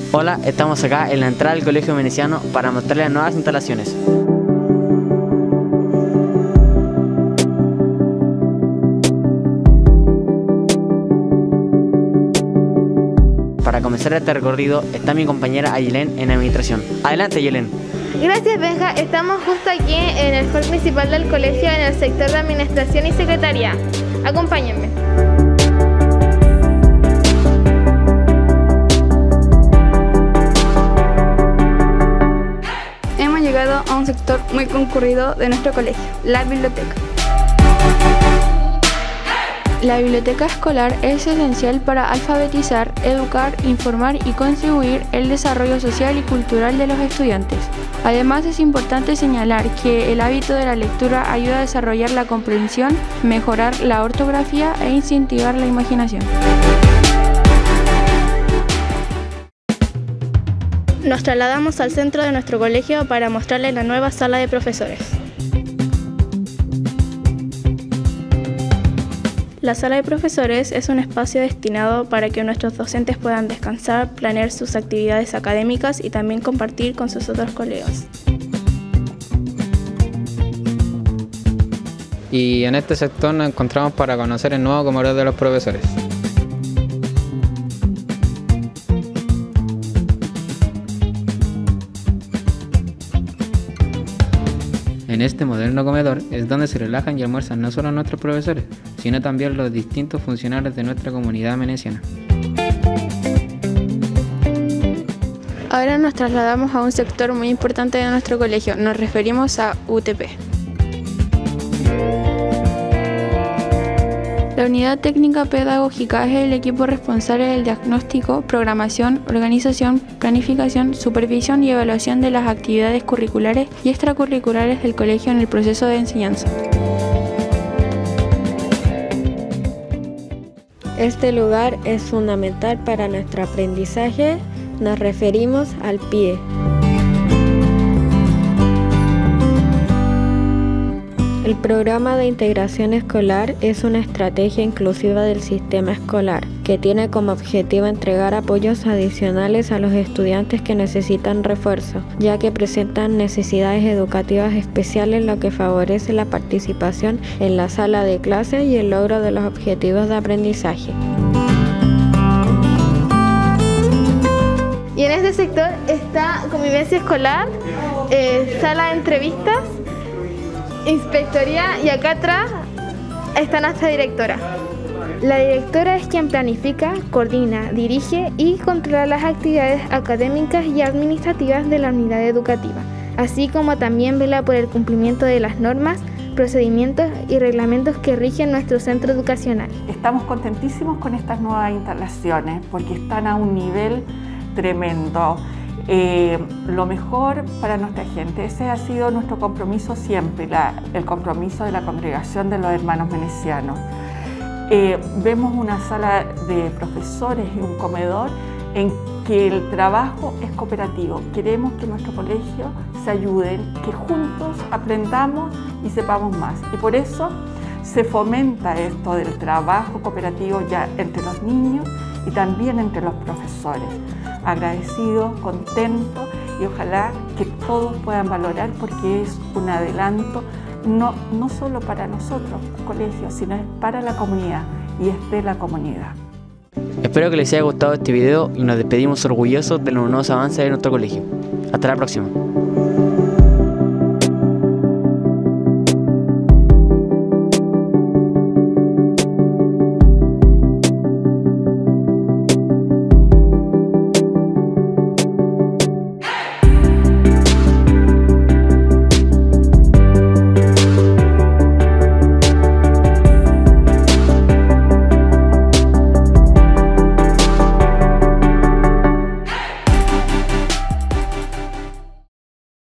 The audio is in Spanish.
Hola, estamos acá en la entrada del Colegio Veneciano para mostrarles las nuevas instalaciones. Para comenzar este recorrido está mi compañera Ayelen en administración. Adelante, Ayelen. Gracias, Benja. Estamos justo aquí en el hall principal del colegio en el sector de administración y secretaría. Acompáñenme. Hemos llegado a un sector muy concurrido de nuestro colegio, la biblioteca. La biblioteca escolar es esencial para alfabetizar, educar, informar y contribuir al desarrollo social y cultural de los estudiantes. Además, es importante señalar que el hábito de la lectura ayuda a desarrollar la comprensión, mejorar la ortografía e incentivar la imaginación. Nos trasladamos al centro de nuestro colegio para mostrarles la nueva sala de profesores. La sala de profesores es un espacio destinado para que nuestros docentes puedan descansar, planear sus actividades académicas y también compartir con sus otros colegas. Y en este sector nos encontramos para conocer el nuevo comedor de los profesores. En este moderno comedor es donde se relajan y almuerzan no solo nuestros profesores, sino también los distintos funcionarios de nuestra comunidad veneciana. Ahora nos trasladamos a un sector muy importante de nuestro colegio, nos referimos a UTP. La unidad técnica pedagógica es el equipo responsable del diagnóstico, programación, organización, planificación, supervisión y evaluación de las actividades curriculares y extracurriculares del colegio en el proceso de enseñanza. Este lugar es fundamental para nuestro aprendizaje, nos referimos al PIE. El programa de integración escolar es una estrategia inclusiva del sistema escolar que tiene como objetivo entregar apoyos adicionales a los estudiantes que necesitan refuerzo, ya que presentan necesidades educativas especiales, lo que favorece la participación en la sala de clase y el logro de los objetivos de aprendizaje. Y en este sector está convivencia escolar, sala de entrevistas, inspectoría y acá atrás está nuestra directora. La directora es quien planifica, coordina, dirige y controla las actividades académicas y administrativas de la unidad educativa, así como también vela por el cumplimiento de las normas, procedimientos y reglamentos que rigen nuestro centro educacional. Estamos contentísimos con estas nuevas instalaciones porque están a un nivel tremendo. Lo mejor para nuestra gente. Ese ha sido nuestro compromiso siempre, el compromiso de la congregación de los hermanos venecianos. Vemos una sala de profesores y un comedor en que el trabajo es cooperativo. Queremos que nuestro colegio se ayuden, que juntos aprendamos y sepamos más. Y por eso se fomenta esto del trabajo cooperativo ya entre los niños y también entre los profesores. Agradecido, contento y ojalá que todos puedan valorar porque es un adelanto no solo para nosotros, colegio, sino es para la comunidad y es de la comunidad. Espero que les haya gustado este video y nos despedimos orgullosos de los nuevos avances de nuestro colegio. Hasta la próxima.